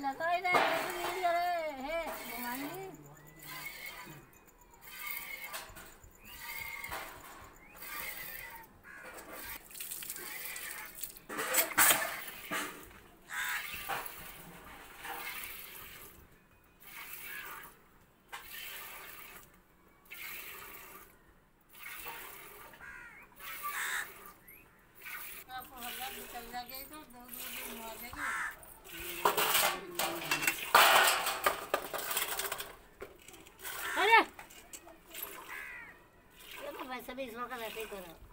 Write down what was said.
लगा इधर है भगवानी। चल जाएगी तो दो दिन मार देगी। अरे ये तो वैसे भी इस वक्त ऐसे ही करो।